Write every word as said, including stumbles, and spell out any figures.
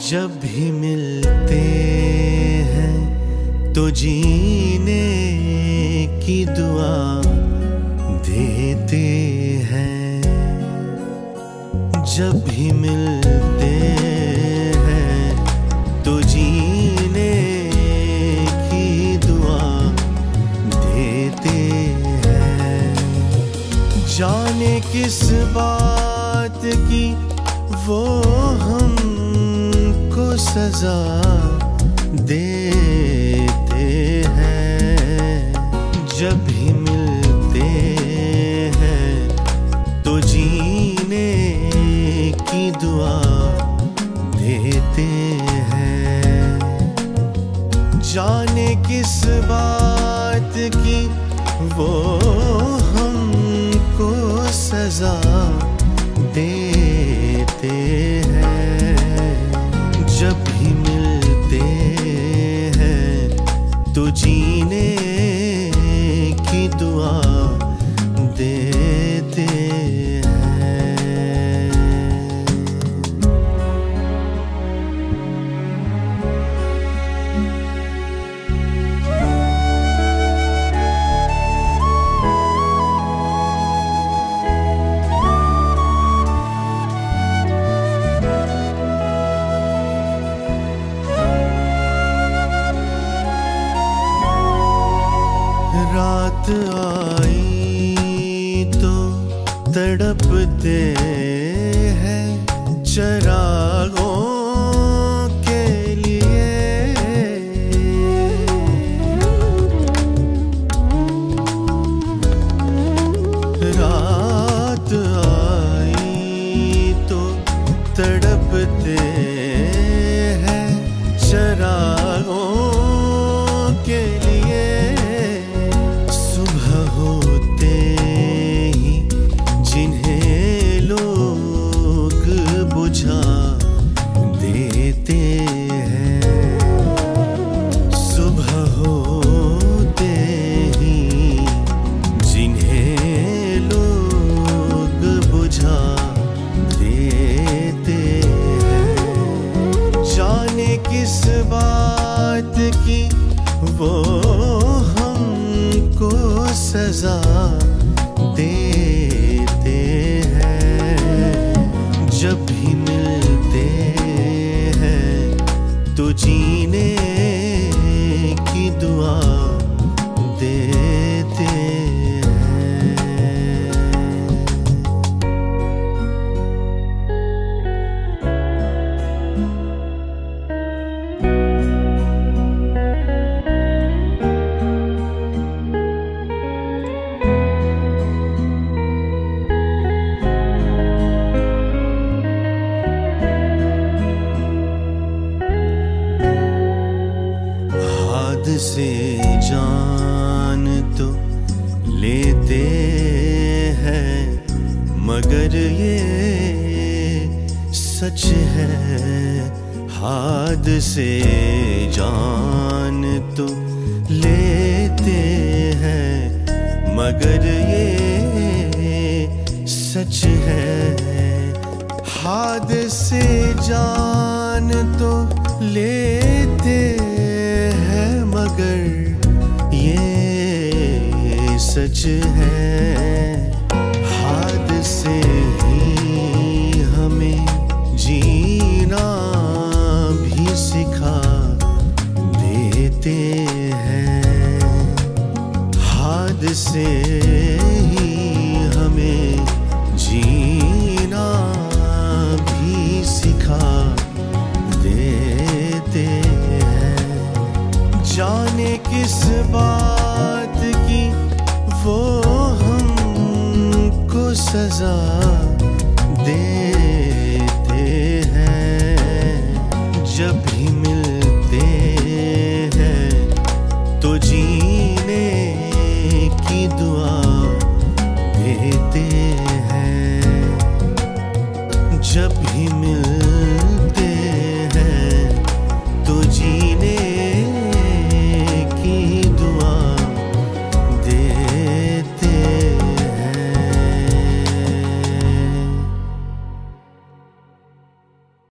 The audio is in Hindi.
जब भी मिलते हैं तो जीने की दुआ देते हैं। जब भी मिलते हैं तो जीने की दुआ देते हैं। जाने किस बात की वो हमको सजा देते हैं। जब भी मिलते हैं तो जीने की दुआ देते हैं। जाने किस बात की वो हमको सजा देते हैं। जब भी मिलते हैं तो जीने की दुआ देते हैं। रात आई तो तड़पते हैं चरागों के लिए। रात आई तो तड़पते हैं चरागों के लिए। होते ही जिन्हें लोग बुझा देते हैं। सुबह होते ही जिन्हें लोग बुझा देते हैं। जाने किस बात की वो को सजा देते हैं। जब भी मिलते हैं तो जीने की दुआ देते हैं। से जान तो लेते हैं मगर ये सच है। हाथ से जान तो लेते हैं मगर ये सच है। हाथ से जान तो लेते मगर ये सच है। हाथ से ही हमें जीना भी सिखा देते हैं। हाथ से ही हमें जीना भी सिखा देते हैं। जाने किस बात की वो हमको सजा देते हैं। जब भी मिलते हैं तो जीने की दुआ देते हैं। जब भी मिल